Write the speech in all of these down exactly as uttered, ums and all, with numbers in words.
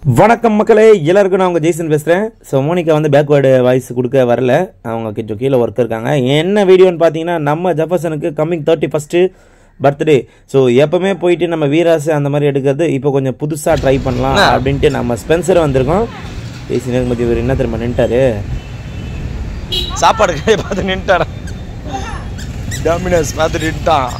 வணக்கம் மக்களே, எல்லாருக்கும் நான் உங்கள் ஜெய்சன் பேசுகிறேன். ஸோ மோனிகா வந்து பேக்வேர்டு வாய்ஸ் கொடுக்க வரல, அவங்க கொஞ்சம் கீழே ஒர்க் இருக்காங்க. என்ன வீடியோன்னு பார்த்தீங்கன்னா, நம்ம ஜெஃபர்சனுக்கு coming thirty first birthday. So எப்போவுமே போயிட்டு நம்ம வீராஸ் அந்த மாதிரி எடுக்கிறது இப்போ கொஞ்சம் புதுசாக ட்ரை பண்ணலாம் அப்படின்ட்டு நம்ம ஸ்பென்சர் வந்திருக்கோம். பேசினது மதி இவர் என்ன திரும்ப நின்ட்டாரு, சாப்பாடு கடையை பார்த்து நின்ட்டாரா, டாமினோஸ் பார்த்து நின்ட்டான்.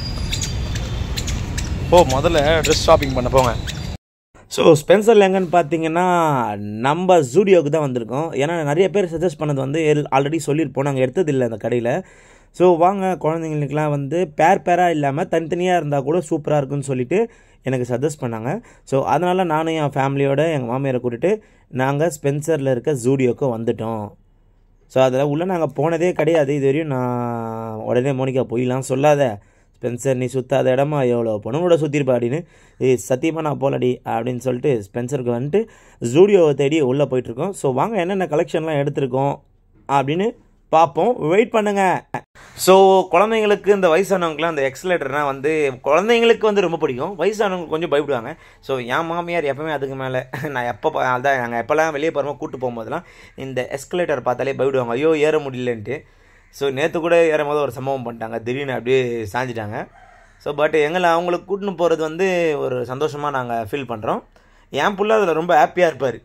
ஓ முதல்ல ட்ரெஸ் ஷாப்பிங் பண்ண போங்க. ஸோ ஸ்பென்சரில் எங்கன்னு பார்த்தீங்கன்னா நம்ம ஜூடியோவுக்கு தான் வந்திருக்கோம். ஏன்னா நிறைய பேர் சஜஸ்ட் பண்ணது வந்து ஆல்ரெடி சொல்லியிருப்போம், நாங்கள் எடுத்ததில்லை அந்த கடையில். ஸோ வாங்க, குழந்தைங்களுக்குலாம் வந்து பேர் பேராக இல்லாமல் தனித்தனியாக இருந்தால் கூட சூப்பராக இருக்குன்னு சொல்லிட்டு எனக்கு சஜஸ்ட் பண்ணாங்க. ஸோ அதனால் நானும் என் ஃபேமிலியோடு எங்கள் மாமியாரை கூட்டிட்டு நாங்கள் ஸ்பென்சரில் இருக்க ஜூடியோவுக்கு வந்துட்டோம். ஸோ அதில் உள்ளே நாங்கள் போனதே கிடையாது இது வரையும். நான் உடனே மோனிகா போயிடலாம் சொல்லாத, ஸ்பென்சர் நீ சுற்றாத இடமா எவ்வளோ பொண்ணுங்களோட சுற்றிருப்பா அப்படின்னு, ஏ சத்தியமாக நான் போலடி அப்படின்னு சொல்லிட்டு ஸ்பென்சருக்கு வந்துட்டு ஜூடியோவை தேடி உள்ளே போயிட்டுருக்கோம். ஸோ வாங்க என்னென்ன கலெக்ஷன்லாம் எடுத்திருக்கோம் அப்படின்னு பார்ப்போம், வெயிட் பண்ணுங்க. ஸோ குழந்தைங்களுக்கு இந்த வயசானவங்களாம் அந்த எக்ஸலேட்டர்னால் வந்து குழந்தைங்களுக்கு வந்து ரொம்ப பிடிக்கும், வயசானவங்களுக்கு கொஞ்சம் பயப்படுவாங்க. ஸோ என் மாமியார் எப்போவுமே அதுக்கு மேலே நான் எப்போ அதான் நாங்கள் எப்போல்லாம் வெளியே போகிறோமோ கூப்பிட்டு போகும்போதெல்லாம் இந்த எஸ்கலேட்டர் பார்த்தாலே பயப்படுவாங்க, ஐயோ ஏற முடியலன்ட்டு. ஸோ நேற்று கூட ஏறும் போது ஒரு சம்பவம் பண்ணிட்டாங்க, திடீர்னு அப்படியே சாஞ்சிட்டாங்க. ஸோ பட் எங்களை அவங்களுக்கு கூட்டின்னு போகிறது வந்து ஒரு சந்தோஷமாக நாங்கள் ஃபீல் பண்ணுறோம். என் பிள்ளை அதில் ரொம்ப ஹாப்பியாக இருப்பார்.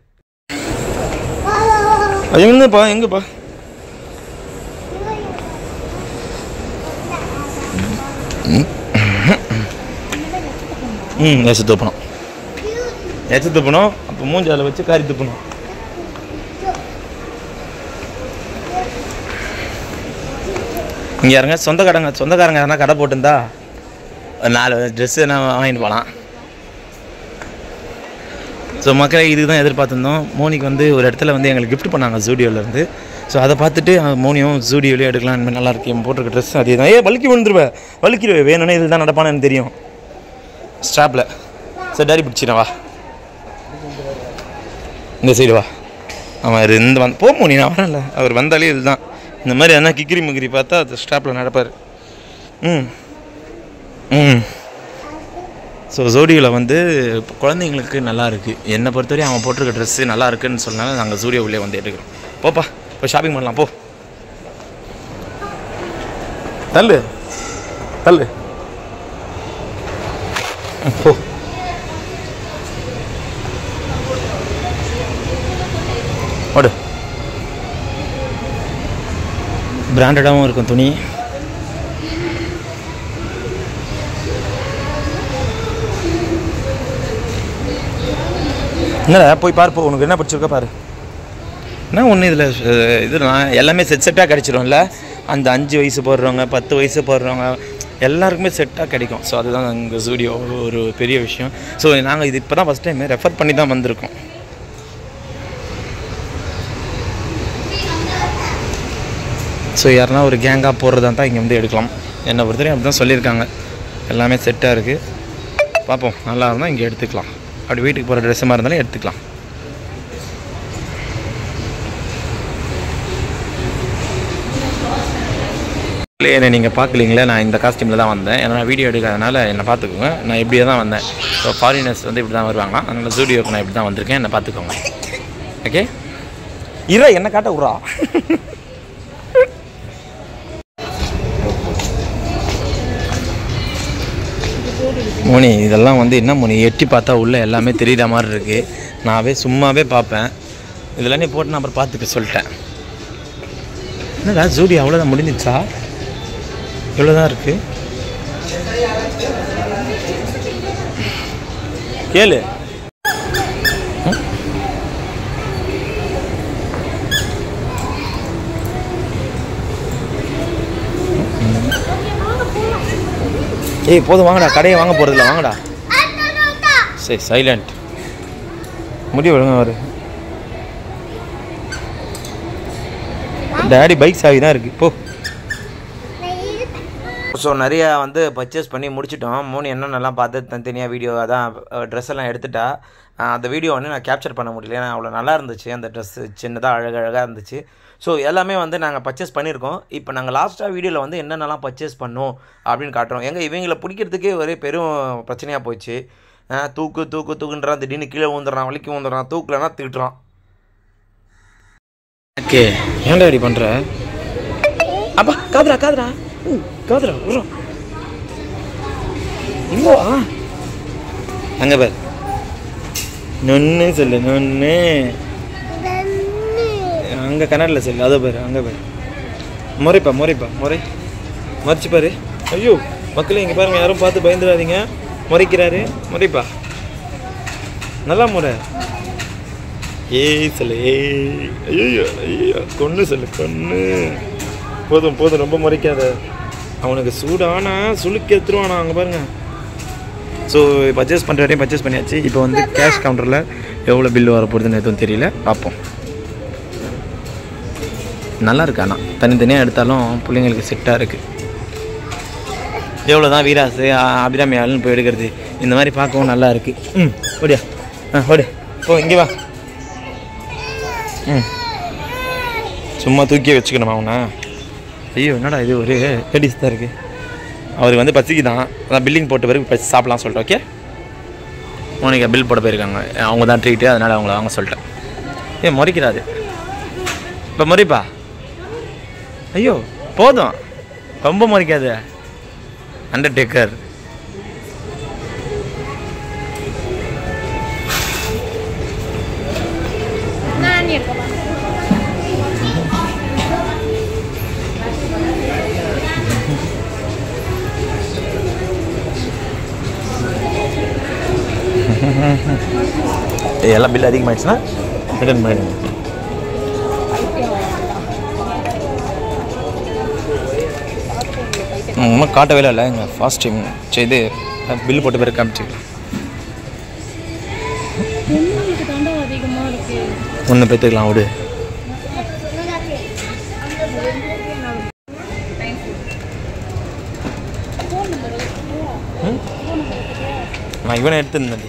எங்கப்பா எங்கப்பா ம் எச்சு துப்பணும் எச்சு துப்பணும் அப்போ மூஞ்சால வச்சு காரி துப்பணும். இங்கே யாருங்க சொந்தக்காரங்க சொந்தக்காரங்க எதனா கடை போட்டுருந்தா ஒரு நாலு ட்ரெஸ்ஸு என்ன வாங்கிட்டு போகலாம். ஸோ மக்களை இதுக்கு தான் எதிர்பார்த்துருந்தோம். மோனிக்கு வந்து ஒரு இடத்துல வந்து எங்களுக்கு கிஃப்ட் பண்ணாங்க ஜூடியோவிலேருந்து. ஸோ அதை பார்த்துட்டு மோனியும் ஜூடியோவிலே எடுக்கலாம், இந்த மாதிரி நல்லா இருக்கு போட்டிருக்க ட்ரெஸ் அதே தான். ஏ வலிக்கி விழுந்துருவேன் வலிக்கிடுவேன், வேணும்னே இது தான் நடப்பானு எனக்கு தெரியும். ஸ்டாப்பில் சார் டாரி பிடிச்சிடா, வா இந்த சைடு வா. ஆமாம் இது இந்த வந்து போ மோனி, நான் வரேன்ல, அவர் வந்தாலே இதுதான் இந்த மாதிரி எதனா கிக்கிரி முக்கிரி பார்த்தா அது ஸ்டாப்பில் நடப்பார். ம் ம் ஸோ ஜூடியோவில் வந்து குழந்தைங்களுக்கு நல்லா இருக்குது. என்னை பொறுத்தவரையும் அவன் போட்டிருக்க ட்ரெஸ்ஸு நல்லா இருக்குன்னு சொன்னாலும் நாங்கள் ஜூடியோவிலே வந்து எடுக்கிறோம். போப்பா போய் ஷாப்பிங் பண்ணலாம், போ தள்ளு தள்ளு போ. ஓடு, பிராண்டடாகவும் இருக்கும் துணி. என்னடா போய் பாரு, போ உனக்கு என்ன பிடிச்சிருக்கா பாரு. என்ன ஒன்று இதில் இது எல்லாமே செட் செட்டாக கிடச்சிரும்ல, அந்த அஞ்சு வயசு போடுறவங்க பத்து வயசு போடுறவங்க எல்லாருக்குமே செட்டாக கிடைக்கும். ஸோ அதுதான் எங்கள் ஜூடியோ ஒரு பெரிய விஷயம். ஸோ நாங்கள் இது இப்போ தான் ஃபஸ்ட் டைம் ரெஃபர் பண்ணி தான் வந்திருக்கோம். ஸோ யாருன்னா ஒரு கேங்காக போடுறதா தான் இங்கே வந்து எடுக்கலாம். என்னை பொறுத்தவரையும் அப்படி தான் சொல்லியிருக்காங்க, எல்லாமே செட்டாக இருக்குது. பார்ப்போம், நல்லா இருந்தால் இங்கே எடுத்துக்கலாம். அப்படி வீட்டுக்கு போகிற ட்ரெஸ்ஸு மாதிரி இருந்தாலும் எடுத்துக்கலாம். என்னை நீங்கள் பார்க்கலீங்களே, நான் இந்த காஸ்டியூமில் தான் வந்தேன். ஏன்னா நான் வீடியோ எடுக்காதனால என்னை பார்த்துக்கோங்க. நான் இப்படியே தான் வந்தேன். ஸோ ஃபாரினர்ஸ் வந்து இப்படி தான் வருவாங்களாம், அதனால் ஜூடியோக்கு நான் இப்படி தான் வந்திருக்கேன், என்னை பார்த்துக்கோங்க. ஓகே இரா என்ன காட்ட விட்றா. மோனி இதெல்லாம் வந்து என்ன மோனி எட்டி பார்த்தா உள்ளே எல்லாமே தெரியுற மாதிரி இருக்குது. நான்வே சும்மாவே பார்ப்பேன், இதெல்லாம் நீ போட்டு நான் அப்புறம் பார்த்துக்க சொல்லிட்டேன். என்னடா ஜூடி அவ்வளோதான் முடிஞ்சிச்சா, இவ்வளோதான் இருக்குது கேளு. ஏய் போதும் வாங்கடா, கடையை வாங்க போகிறதில்ல வாங்கடா. சரி சைலண்ட், முடிவு ஒழுங்க வரு. டேடி பைக் சாவி தான் இருக்குது, போ. ஸோ நிறையா வந்து பர்ச்சேஸ் பண்ணி முடிச்சிட்டோம். மூணு என்னென்னலாம் பார்த்து தனித்தனியாக வீடியோ அதான் ட்ரெஸ் எல்லாம் எடுத்துட்டா. அந்த வீடியோ வந்து நான் கேப்சர் பண்ண முடியல, ஏன்னா அவ்வளோ நல்லா இருந்துச்சு அந்த ட்ரெஸ்ஸு, சின்னதாக அழகழகாக இருந்துச்சு. ஸோ எல்லாமே வந்து நாங்கள் பர்ச்சேஸ் பண்ணியிருக்கோம். இப்போ நாங்கள் லாஸ்ட்டாக வீடியோவில் வந்து என்னென்னலாம் பர்ச்சேஸ் பண்ணோம் அப்படின்னு காட்டுறோம். எங்கள் இவங்களை பிடிக்கிறதுக்கே ஒரே பெரும் பிரச்சனையாக போச்சு. தூக்கு தூக்கு தூக்குன்றான், திடீர்னு கீழே ஊந்துடுறான், வலிக்கு ஊந்துடுறான், தூக்கலன்னா திட்டுறான். ஓகே ஏன்டா இப்படி பண்ணுற? அப்பா காதுரா காதுரா காதுரா விட்றோம் இங்கோ அங்கே பேர் நொன்னு சொல்லு நொன்னு அங்கே கன்னடில் சொல்லு அதோ பேர் அங்கே பேர் முறைப்பா முறைப்பா முறை மறைச்சு பாரு. ஐயோ மக்களே இங்கே பாருங்க, யாரும் பார்த்து பயந்துடாதீங்க. முறைக்கிறாரு முறைப்பா நல்லா முறை. ஏய் சொல்லு ஏய் ஐயோ ஐயோ கொன்று சொல்லு கொன்று. போதும் போதும் ரொம்ப முறைக்காத, அவனுக்கு சூடானா சுளுக்கி எடுத்துருவானா. அங்கே பாருங்க. ஸோ பர்ச்சேஸ் பண்ணுற வரையும் பர்ச்சேஸ் பண்ணியாச்சு. இப்போ வந்து கேஷ் கவுண்டரில் எவ்வளோ பில்லு வர போகுதுன்னு எதுவும் தெரியல, பார்ப்போம். நல்லா இருக்கு, ஆனால் தனித்தனியாக எடுத்தாலும் பிள்ளைங்களுக்கு செட்டாக இருக்குது. எவ்வளோ தான் வீராசு அபிராமி ஆளுன்னு போய் எடுக்கிறது, இந்த மாதிரி பார்க்கவும் நல்லா இருக்குது. ம் ஓடியா ஆ ஓடி போ இங்கே வா. ம் சும்மா தூக்கியே வச்சுக்கணுமா அவனை? ஐயோ என்னடா இது ஒரு லேடிஸ் தான் இருக்குது. அவருக்கு வந்து பசிக்கு தான் அதான் பில்லிங் போட்ட பிறகு பசி சாப்பிட்லாம் சொல்லிட்டேன். ஓகே மோனிகா பில் போட போயிருக்காங்க, அவங்க தான் ட்ரீட்டு, அதனால் அவங்கள வாங்க சொல்லிட்டேன். ஏ முறைக்கிறாது இப்போ முறைப்பா. ஐயோ போதும் ரொம்ப முறைக்காது. அண்டர்டேக்கர் எல்லாம் பில் அதிகமாகிடுச்சுன்னா ரிட்டர்ன் பண்ணிடுங்க. ஒன்றும் காட்டவே இல்லை எங்கள் ஃபாஸ்ட் டைம் செய்து பில் போட்டு பேர் காமிச்சு ஒன்று பெற்றுக்கலாம் விடு. நான் இவனை எடுத்துருந்தேன்.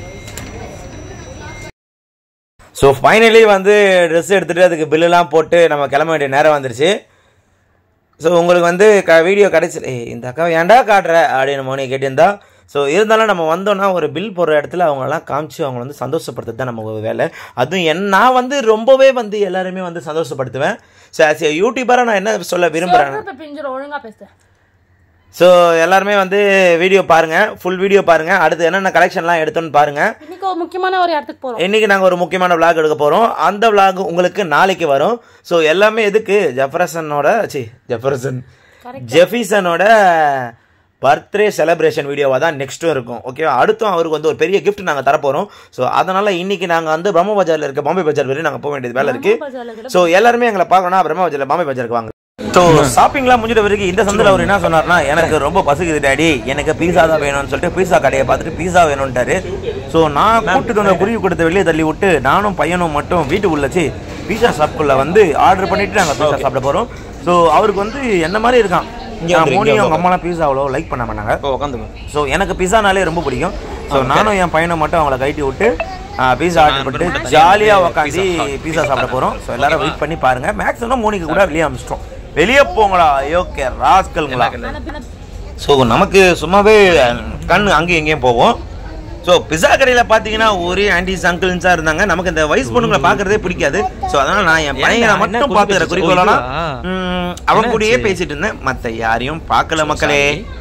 ஸோ ஃபைனலி வந்து ட்ரெஸ் எடுத்துகிட்டு அதுக்கு பில்லுலாம் போட்டு நம்ம கிளம்ப வேண்டிய நேரம் வந்துருச்சு. ஸோ உங்களுக்கு வந்து க வீடியோ கிடச்சி ஏய் இந்த அக்காவை ஏன்டா காட்டுற அப்படின்னு மோனி கேட்டிருந்தா. ஸோ இருந்தாலும் நம்ம வந்தோன்னா ஒரு பில் போடுற இடத்துல அவங்களெல்லாம் காமிச்சு அவங்க வந்து சந்தோஷப்படுத்துறது தான் நம்ம வேலை. அதுவும் என் நான் வந்து ரொம்பவே வந்து எல்லாருமே வந்து சந்தோஷப்படுத்துவேன். ஸோ ஆஸ் ஏ யூடியூபராக நான் என்ன சொல்ல விரும்புகிறேன், ஒழுங்காக பேசுகிறேன். ஸோ எல்லாருமே வந்து வீடியோ பாருங்கள், ஃபுல் வீடியோ பாருங்கள். அடுத்து என்னென்ன கலெக்ஷன்லாம் எடுத்தோன்னு பாருங்கள். இன்னைக்கு ஒரு முக்கியமான ஒரு இடத்துக்கு போகிறோம். இன்றைக்கி நாங்கள் ஒரு முக்கியமான விளாக் எடுக்க போகிறோம். அந்த விளாக் உங்களுக்கு நாளைக்கு வரும். ஸோ எல்லாமே எதுக்கு ஜெஃபர்சனோட சி ஜெஃபர்சன் ஜெஃபிசனோட பர்த்டே செலிப்ரேஷன் வீடியோவாக தான் நெக்ஸ்ட்டும் இருக்கும். ஓகேவா, அடுத்தும் அவருக்கு வந்து ஒரு பெரிய கிஃப்ட் நாங்கள் தரப்போகிறோம். ஸோ அதனால் இன்றைக்கி நாங்கள் வந்து பிரம்ம பஜாரில் இருக்க பாம்பே பஜார் வரையும் நாங்கள் போக வேண்டியது வேலை இருக்குது. ஸோ எல்லாருமே எங்களை பார்க்கணும்னா பிரம்ம பஜாரில் பாம்பே பஜாருக்கு வாங்க. ஸோ ஷாப்பிங்லாம் முடிஞ்சிட்ட வரைக்கும் இந்த சந்தில் அவர் என்ன சொன்னார்னா, எனக்கு ரொம்ப பசிக்குது டேடி, எனக்கு பீஸா தான் வேணும்னு சொல்லிட்டு பீஸா கடையை பார்த்துட்டு பீஸா வேணும்ட்டாரு. ஸோ நான் கூப்பிட்டு வந்த குருவி கொடுத்த வெளியே தள்ளி விட்டு நானும் பையனும் மட்டும் வீட்டுக்குள்ளச்சு பீஸா ஷாப்புக்குள்ளே வந்து ஆர்டர் பண்ணிவிட்டு நாங்கள் பீஸா சாப்பிட போகிறோம். ஸோ அவருக்கு வந்து என்ன மாதிரி இருக்கான். மோனி அவங்க அம்மாலாம் பீஸா அவ்வளோ லைக் பண்ண மாட்டாங்க. உட்காந்துங்க. ஸோ எனக்கு பீஸானாலே ரொம்ப பிடிக்கும். ஸோ நானும் என் பையனை மட்டும் அவங்கள கட்டி விட்டு பீஸா ஆர்டர் பண்ணிட்டு ஜாலியாக உட்காந்து பீஸா சாப்பிட போகிறோம். ஸோ எல்லாரும் வெயிட் பண்ணி பாருங்கள். மேக்ஸிமம் மோனிக்கு கூட வெளியே அமிச்சிட்டோம். வெளியே போங்களா யோகே ராஸ்கல்ங்களா. ஸோ நமக்கு சும்மாவே கண் அங்கேயும் எங்கேயும் போவோம். ஸோ பிஸா கடையில் பார்த்தீங்கன்னா ஒரே ஆன்டிஸ் அங்கிள்ஸாக இருந்தாங்க. நமக்கு இந்த வயசு பொண்ணுங்களை பார்க்குறதே பிடிக்காது. ஸோ அதனால் நான் என் பையனை மட்டும் பார்த்துக்கிற குறிக்கோளா அவன் கூடயே பேசிட்டு இருந்தேன், மற்ற யாரையும் பார்க்கல மக்களே.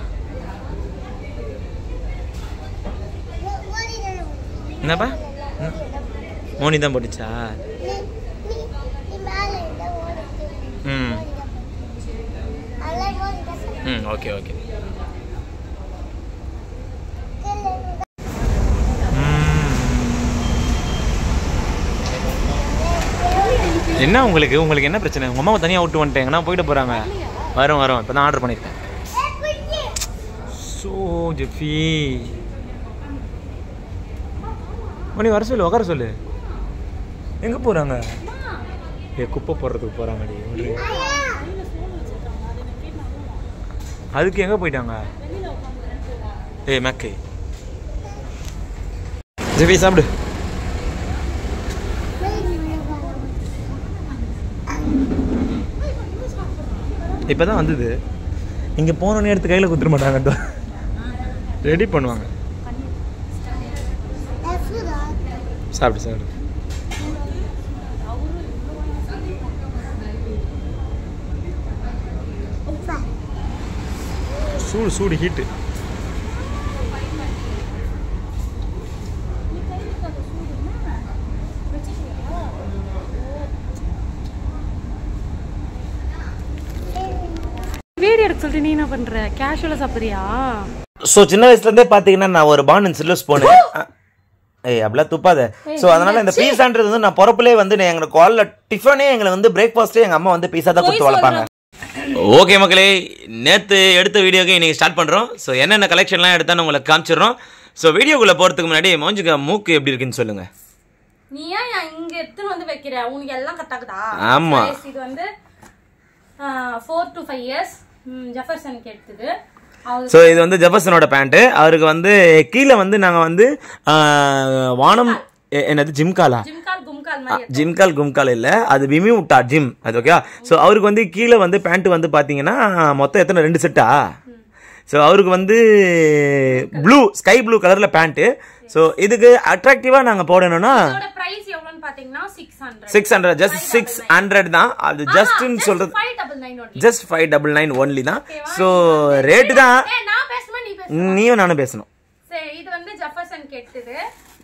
என்னப்பா மோனி தான் போட்டுச்சா? ம் ம் ஓகே ஓகே. என்ன உங்களுக்கு உங்களுக்கு என்ன பிரச்சனை? உங்கள் அம்மாவை தனியாக விட்டு வந்துட்டேங்கன்னா போயிட்டு போகிறாங்க. வரும் வரும் இப்போ தான் ஆர்டர் பண்ணியிருக்கேன். ஸோ ஜெஃபி மணி வர சொல்லு, உட்கார சொல்லு. எங்கே போகிறாங்க? ஏ குப்பை போடுறதுக்கு போகிறாங்கடி. அதுக்கு எங்கே போயிட்டாங்க? ஏ மேக்கே ஜெஃபி சாப்பிடு. இப்போ தான் வந்தது. இங்கே போனோன்னு எடுத்து கையில் குத்துற மாட்டாங்க, ரெடி பண்ணுவாங்க. சாப்பிடு சாப்பிடு. சூடு சூடு ஹீட்டு. வீடியோ எடுக்க சொல்லிட்டு நீ என்ன பண்ற? கேஷுவலா சாப்பிடுறியா? ஸோ சின்ன வயசுலேருந்தே பார்த்தீங்கன்னா நான் ஒரு பான் அண்ட் சில்லர் ஸ்பூனு. ஏய் அப்படிலாம் துப்பாத. ஸோ அதனால இந்த பீஸான்றது வந்து நான் பிறப்புலேயே வந்து எங்களுக்கு காலில் டிஃபனே எங்களை வந்து பிரேக்ஃபாஸ்ட்டே எங்கள் அம்மா வந்து பீஸா தான் கொடுத்து வளர்ப்பாங்க. ஓகே மக்களே, நேற்று எடுத்த வீடியோக்கு இன்றைக்கி ஸ்டார்ட் பண்ணுறோம். ஸோ என்னென்ன கலெக்ஷன்லாம் எடுத்தான்னு உங்களுக்கு காமிச்சிடுறோம். ஸோ வீடியோக்குள்ளே போகிறதுக்கு முன்னாடி மோஞ்சுக்க மூக்கு எப்படி இருக்குன்னு சொல்லுங்கள். நீ ஏன் இங்க எடுத்து வந்து வைக்கிற? உனக்கு எல்லாம் கட்டாக்குதா? ஆமா. இது வந்து four to five இயர்ஸ் ஜெஃபர்சனுக்கு எடுத்தது. ஸோ இது வந்து ஜெஃபர்சனோட பேண்ட்டு. அவருக்கு வந்து கீழே வந்து நாங்கள் வந்து வானம் என்னது ஜிம்காலா ஜிம்கால் கும்கால் இல்லை, அது விமி விட்டா ஜிம் அது. ஓகே. ஸோ அவருக்கு வந்து கீழே வந்து பேண்ட் வந்து பார்த்தீங்கன்னா மொத்தம் எத்தனை ரெண்டு செட்டா. ஸோ அவருக்கு வந்து ப்ளூ ஸ்கை ப்ளூ கலரில் பேண்ட்டு. ஸோ இதுக்கு அட்ராக்டிவாக நாங்கள் போடணும்னா six hundred just six hundred தான். அது ஜஸ்ட்னு சொல்றது just five double nine only தான். ஸோ ரேட்டு தான் நீயும் நானும் பேசணும். இது வந்து ஜெஃபர்சன் கேட்டது.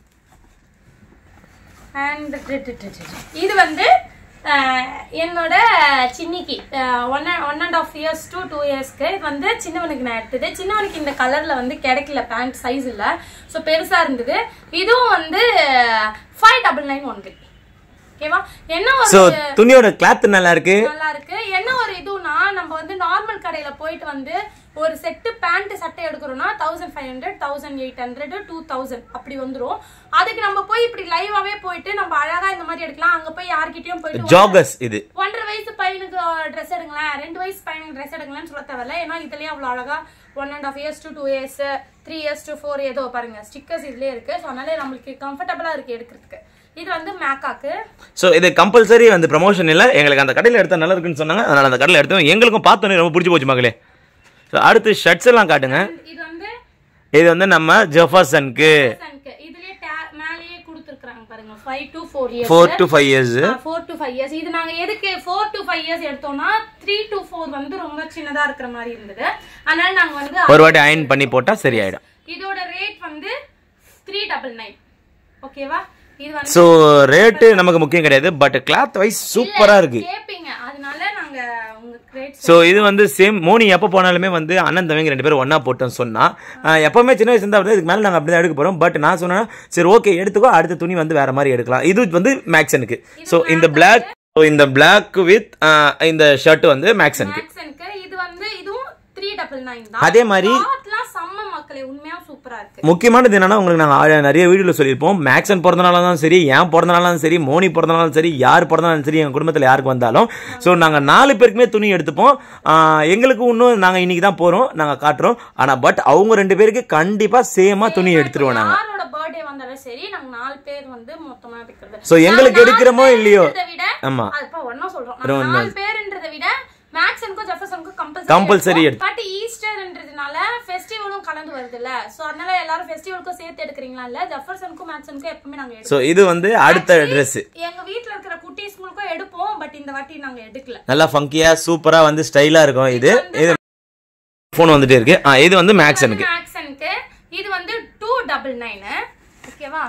அண்ட் இது வந்து என்னோட சின்னிக்கு one one and half years two two இயர்ஸ்க்கு இது வந்து சின்னவனுக்கு நான் எடுத்தது. சின்னவனுக்கு இந்த கலர்ல வந்து கிடைக்கல, பேண்ட் சைஸ் இல்ல, ஸோ பெருசா இருந்தது. இதுவும் வந்து ஃபைவ் டபுள் நைன் ஒன்லி. ஓகேவா? என்ன ஒரு துணியோட கிளாத் நல்லா இருக்கு, நல்லா இருக்கு. என்ன ஒரு இதுனா நம்ம வந்து நார்மல் கடையில போயிட்டு வந்து ஒரு செட்டு பேண்ட் சட்டை எடுக்கிறோம்னா thousand five hundred thousand eight hundred two thousand அப்படி வந்துடும். அதுக்கு நம்ம போய் இப்படி லைவாவே போயிட்டு நம்ம அழகா இந்த மாதிரி எடுக்கலாம். அங்க போய் யார்கிட்டயும் போயிட்டு ஜாகர்ஸ் இது ஒன்றரை வயசு பையனுக்கு ட்ரெஸ் எடுங்களேன், ரெண்டு வயசு பையனுக்கு ட்ரெஸ் எடுங்களேன்னு சொல்ல தேவையில்ல. ஏன்னா இதுலயே அவ்வளவு அழகா one and half years to two years three years to four ஏதோ பாருங்க ஸ்டிக்கர்ஸ் இதுலயே இருக்கு. ஸோ அதனால நம்மளுக்கு கம்ஃபர்டபுளா இருக்கு எடுக்கிறதுக்கு. இது வந்து மேக்காக்கு. ஸோ இது கம்பல்சரி வந்து ப்ரமோஷன் இல்லை, எங்களுக்கு அந்த கடையில் எடுத்தா நல்லா இருக்குன்னு சொன்னாங்க, அதனால அந்த கடையில் எடுத்தோம். எங்களுக்கும் பார்த்தோன்னே ரொம்ப பிடிச்சி போச்சு மகளே. ஸோ அடுத்து ஷர்ட்ஸ் எல்லாம் காட்டுங்க. இது வந்து இது வந்து நம்ம ஜெஃபர்சனுக்கு இதுலயே மேலேயே கொடுத்துருக்காங்க பாருங்க. Five to four years four to five years four to five years. இது நாங்க எதுக்கு ஃபோர் டு ஃபைவ் இயர்ஸ் எடுத்தோம்னா த்ரீ டு ஃபோர் வந்து ரொம்ப சின்னதா இருக்கிற மாதிரி இருந்தது. அதனால நாங்க வந்து ஒரு வாட்டி அயன் பண்ணி போட்டா சரியாயிடும். இதோட ரேட் வந்து த்ரீ டபுள் நைன். ஓகேவா? சோ ரேட் நமக்கு முக்கியம் கிடையாது, பட் கிளாத் வைஸ் சூப்பரா இருக்கு. சோ இது வந்து சேம் மோனி எப்ப போனாலுமே வந்து அண்ணன் தம்பிங்க ரெண்டு பேரும் ஒன்னா போட்டோம் சொன்னா எப்பவுமே சின்ன வயசு இருந்தா இதுக்கு மேல நாங்க அப்படிதான் எடுக்க போறோம். பட் நான் சொன்னா சரி ஓகே எடுத்துக்கோ, அடுத்த துணி வந்து வேற மாதிரி எடுக்கலாம். இது வந்து மேக்ஸனுக்கு. சோ இந்த பிளாக் இந்த பிளாக் வித் இந்த ஷர்ட் வந்து மேக்ஸனுக்கு. இது வந்து இதுவும் த்ரீ டபுள் நைன் தான். அதே மாதிரி முக்கியமானது என்னன்னா உங்களுக்கு நாங்க நிறைய வீடியோல சொல்லியிருப்போம், மேக்ஸன் பிறந்தனாலும் தான் சரி, ஏன் பிறந்தனாலும் சரி, மோனி பிறந்தனாலும் சரி, யார் பிறந்தனாலும் சரி, எங்க குடும்பத்தில் யாருக்கு வந்தாலும் ஸோ நாங்க நாலு பேருக்குமே துணி எடுத்துப்போம். எங்களுக்கு இன்னும் நாங்க இன்னைக்கு தான் போறோம், நாங்க காட்டுறோம். ஆனா பட் அவங்க ரெண்டு பேருக்கு கண்டிப்பா சேமா துணி எடுத்துருவோம் நாங்க. சோ எங்களுக்கு எடுக்கிறோமோ இல்லையோ, ஆமா கம்பல்சரி எடுத்து. பட் ஈஸ்டர்ன்றதுனால ஃபெஸ்டிவலும் கலந்து வருதுல, சோ அதனால எல்லாரும் ஃபெஸ்டிவலுக்கு சேர்த்து எடுக்கறீங்களா? இல்ல ஜெஃபர்சனுக்கும் மேக்ஸனுக்கும் எப்பவுமே நாங்க எடுப்போம். சோ இது வந்து அடுத்த Dress. எங்க வீட்ல இருக்கிற குட்டீஸ்களுக்கும் எடுப்போம், பட் இந்த வாட்டி நாங்க எடுக்கல. நல்லா ஃபங்கியா சூப்பரா வந்து ஸ்டைலா இருக்கும். இது இது ஃபோன் வந்துட்டே இருக்கு. இது வந்து மேக்ஸனுக்கு மேக்ஸனுக்கு இது வந்து டூ டபுள் நைன். ஓகேவா?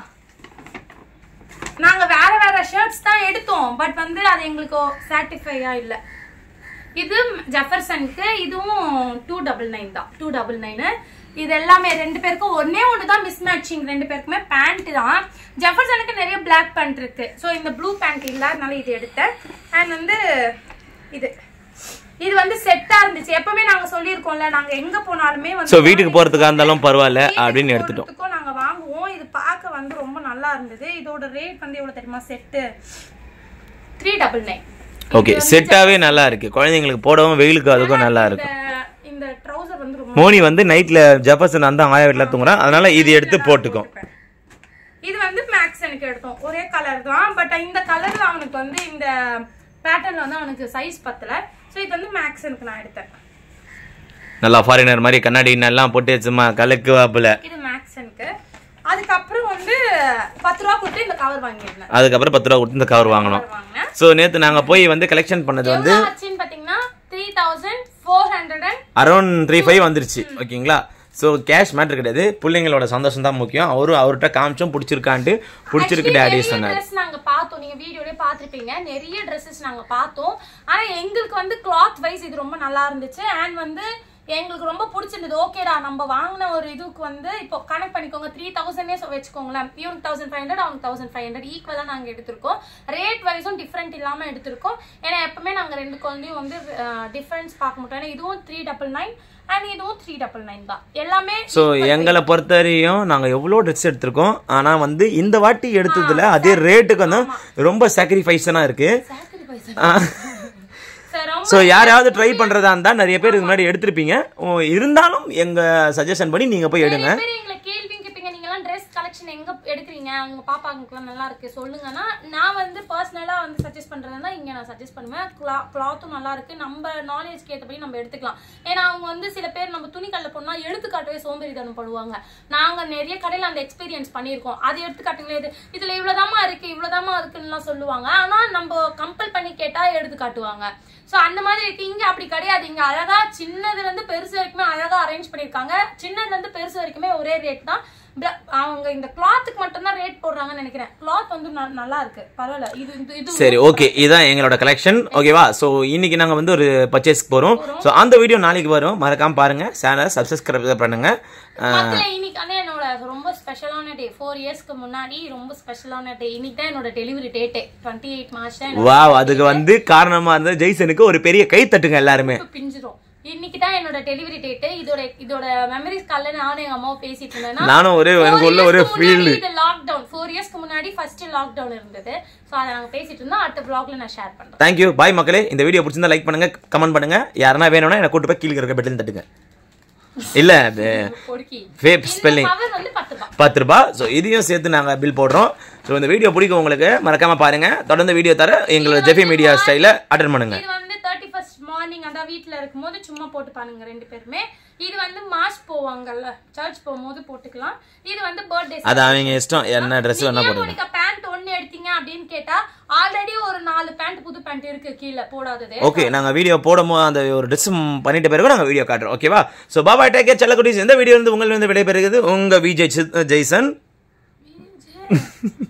நாங்க வேற வேற ஷர்ட்ஸ் தான் எடுத்தோம், பட் வந்து அது எங்களுக்கு சாட்டிஸ்ஃபையா இல்ல. இது ஜெஃபர்சனுக்கு இதுவும் டூ டபுள் நைன் தான். Two double nine. இது எல்லாமே ரெண்டு பேருக்கும் ஒன்னே ஒன்று தான் மிஸ் மேட்சிங். ரெண்டு பேருக்குமே பேண்ட் தான். ஜெஃபர்சனுக்கு நிறைய பிளாக் பேண்ட் இருக்கு. ஸோ இந்த ப்ளூ பேண்ட் இல்லை, அதனால இது எடுத்தேன். அண்ட் வந்து இது இது வந்து செட்டா இருந்துச்சு. எப்பவுமே நாங்க சொல்லியிருக்கோம்ல, நாங்க எங்க போனாலுமே வந்து வீட்டுக்கு போறதுக்கா இருந்தாலும் பரவாயில்ல அப்படின்னு எடுத்துட்டோம். நாங்க வாங்குவோம். இது பார்க்க வந்து ரொம்ப நல்லா இருந்தது. இதோட ரேட் வந்து எவ்வளவு தெரியுமா? Set three double nine. Okay, செட்டாவே நல்லா இருக்கு. குழந்தைங்களுக்கு போடவும் வெயிலுக்கு அதுக்கும் நல்லா இருக்கும். இந்த ட்ரவுசர் வந்து ரொம்ப மோனி வந்து நைட்ல ஜெஃபர்சன் அந்த ஆயா வீட்ல தூங்குறான், அதனால இது எடுத்து போட்டுக்கும். இது வந்து மேக்ஸனுக்கு எடுத்தோம், ஒரே கலர் தான். பட் இந்த கலர்ல அவனுக்கு வந்து இந்த பேட்டர்ன்ல வந்து அவனுக்கு சைஸ் பத்தல. சோ இது வந்து மேக்ஸனுக்கு நான் எடுத்தேன். நல்லா ஃபாரினர் மாதிரி கண்ணாடி எல்லாம் போட்டு சும்மா கலக்கு வாப்புல. இது மேக்ஸனுக்கு. அதுக்கப்புறம் வந்து பத்து ரூபா கொடுத்து இந்த கவர் வாங்கிருந்தேன். அதுக்கப்புறம் பத்து ரூபா கொடுத்து இந்த கவர் வாங்கணும். ஸோ நேற்று நாங்கள் போய் வந்து கலெக்ஷன் பண்ணது வந்து பார்த்தீங்கன்னா three thousand four hundred and around three five வந்துருச்சு. ஓகேங்களா? ஸோ கேஷ் மேட்ரு கிடையாது, பிள்ளைங்களோட சந்தோஷம் தான் முக்கியம். அவரும் அவர்கிட்ட காமிச்சோம் பிடிச்சிருக்கான்ட்டு பிடிச்சிருக்கு டேடி சொன்னார். ட்ரெஸ் நாங்க பார்த்தோம், நீங்க வீடியோலயே பார்த்திருப்பீங்க, நிறைய ட்ரெஸ்ஸஸ் நாங்க பார்த்தோம். ஆனா எங்களுக்கு வந்து கிளாத் வைஸ் இது ரொம்ப நல்லா இருந்துச்சு. அண்ட் வந்து எங்களுக்கு ரொம்ப பிடிச்சிருந்தது. ஓகேடா நம்ம வாங்கின ஒரு இதுக்கு வந்து இப்போ கனெக்ட் பண்ணிக்கோங்க, த்ரீ தௌசண்டே வச்சுக்கோங்களேன். இவனுக்கு தௌசண்ட் ஃபைவ் ஹண்ட்ரட் அவங்க தௌசண்ட் ஃபைவ் ஹண்ட்ரட் ஈக்குவலா நாங்க எடுத்திருக்கோம். ரேட் வைஸும் டிஃப்ரெண்ட் இல்லாம எடுத்திருக்கோம். ஏன்னா எப்பவுமே நாங்க ரெண்டு குழந்தையும் வந்து டிஃபரன்ஸ் பார்க்க மாட்டோம். ஏன்னா இதுவும் த்ரீ டபுள் நைன் அண்ட் இதுவும் த்ரீ டபுள் நைன் தான் எல்லாமே. ஸோ எங்களை பொறுத்த வரையும் நாங்கள் எவ்வளோ ட்ரெஸ் எடுத்திருக்கோம். ஆனால் வந்து இந்த வாட்டி எடுத்ததுல அதே ரேட்டுக்கு வந்து ரொம்ப சாக்ரிஃபைஸனாக இருக்கு. ஸோ யாராவது ட்ரை பண்ணுறதா இருந்தால் நிறைய பேர் இதுக்கு முன்னாடி எடுத்திருப்பீங்க. இருந்தாலும் எங்கள் சஜஷன் பண்ணி நீங்கள் போய் எடுங்க. கலெக்ஷன் எங்க எடுக்கிறீங்க, அவங்க பாப்பாங்களுக்குலாம் நல்லா இருக்கு சொல்லுங்கன்னா நான் வந்து பர்சனலா வந்து சஜஸ்ட் பண்றதுன்னா இங்க நான் சஜஸ்ட் பண்ணுவேன். கிளாத்தும் நல்லா இருக்கு, நம்ம நாலேஜ்க்கு ஏற்றபடி நம்ம எடுத்துக்கலாம். ஏன்னா அவங்க வந்து சில பேர் நம்ம துணி கடையில் போனா எடுத்துக்காட்டவே சோம்பேறித்தனம் படுவாங்க. நாங்க நிறைய கடையில அந்த எக்ஸ்பீரியன்ஸ் பண்ணியிருக்கோம். அது எடுத்துக்காட்டுங்களே, இது இதுல இவ்வளவுதாமா இருக்கு இவ்வளவுதாமா இருக்குன்னு சொல்லுவாங்க. ஆனா நம்ம கம்பல் பண்ணி கேட்டா எடுத்து காட்டுவாங்க. சோ அந்த மாதிரி இருக்கு. இங்க அப்படி கிடையாது. இங்க அழகா சின்னதுல இருந்து பெருசு வரைக்குமே அழகா அரேஞ்ச் பண்ணிருக்காங்க. சின்னதுல இருந்து பெருசு வரைக்குமே ஒரே ரேட் தான். அவங்க இந்த கிளாத்துக்கு மட்டும் தான் ரேட் போடுறாங்கன்னு நினைக்கிறேன். கிளாத் வந்து நல்லா இருக்கு, பரவாயில்ல. இது இது சரி, ஓகே. இதான் எங்களோட கலெக்ஷன். ஓகேவா? ஸோ இன்னைக்கு நாங்க வந்து ஒரு பர்ச்சேஸ்க்கு போறோம். ஸோ அந்த வீடியோ நாளைக்கு வரும். மறக்காம பாருங்க, சேனலை சப்ஸ்கிரைப் பண்ணுங்க. இன்னைக்கு என்னோட ரொம்ப ஸ்பெஷலான டே. ஃபோர் இயர்ஸ்க்கு முன்னாடி ரொம்ப ஸ்பெஷலான டே. இன்னைக்கு தான் என்னோட டெலிவரி டேட்டே. டுவெண்ட்டி எயிட் மார்ச் தான். வாவ், அதுக்கு வந்து காரணமா இருந்த ஜெய்சனுக்கு ஒரு பெரிய கை தட்டுங்க எல்லாருமே. பிஞ்சிரும். இன்னைக்கு தான் என்னோட டெலிவரி டேட். இதோட இதோட மெமரிஸ் கால்ல நானும் எங்க அம்மாவும் பேசிட்டு இருந்தேன். நானும் ஒரு எனக்கு உள்ள ஒரு ஃபீல். இது லாக் டவுன் ஃபோர் இயர்ஸ்க்கு முன்னாடி ஃபர்ஸ்ட் லாக் டவுன் இருந்தது. சோ அத நாங்க பேசிட்டு இருந்தோம். அடுத்த vlogல நான் ஷேர் பண்றேன். Thank you. Bye மக்களே. இந்த வீடியோ பிடிச்சிருந்தா லைக் பண்ணுங்க, கமெண்ட் பண்ணுங்க. யாரனா வேணும்னா என்ன கூட்டி போய் கீழ இருக்க பெட்ல தட்டுங்க. இல்ல அது ஃபேப் ஸ்பெல்லிங் பத்து ரூபாய். ஸோ இதையும் சேர்த்து நாங்கள் பில் போடுறோம். ஸோ இந்த வீடியோ பிடிக்கும் உங்களுக்கு, மறக்காம பாருங்க. தொடர்ந்து வீடியோ தர எங்களோட ஜெஃபி மீடியா ஸ்டைல அட்டெண்ட் பண்ணுங்க. இது வந்து தேர்ட்டி ஃபர்ஸ்ட் மார்னிங் அந்த வீட்ல இருக்கும்போது சும்மா போட்டு பாருங்க ரெண்டு பேருமே. இது வந்து மாஸ் போவாங்கல்ல, சர்ச் போகும்போது போட்டுக்கலாம். இது வந்து பர்த்டே. அது அவங்க இஷ்டம், என்ன ட்ரெஸ் வேணா போடுங்க. பேண்ட் ஒன்னு எடுத்தீங்க அப்படின்னு கேட்டா ஆல்ரெடி ஒரு நாலு பேண்ட் புது பேண்ட் இருக்கு கீழ போடாதது. ஓகே, நாங்க வீடியோ போடும்போது அந்த ஒரு ட்ரெஸ் பண்ணிட்ட பிறகு நாங்க வீடியோ காட்டுறோம். ஓகேவா? So bye bye, take care செல்லக்குட்டீஸ். இந்த வீடியோ வந்து உங்களுக்கு வந்து விடைபெறுகிறது உங்க விஜய் ஜெய்சன்.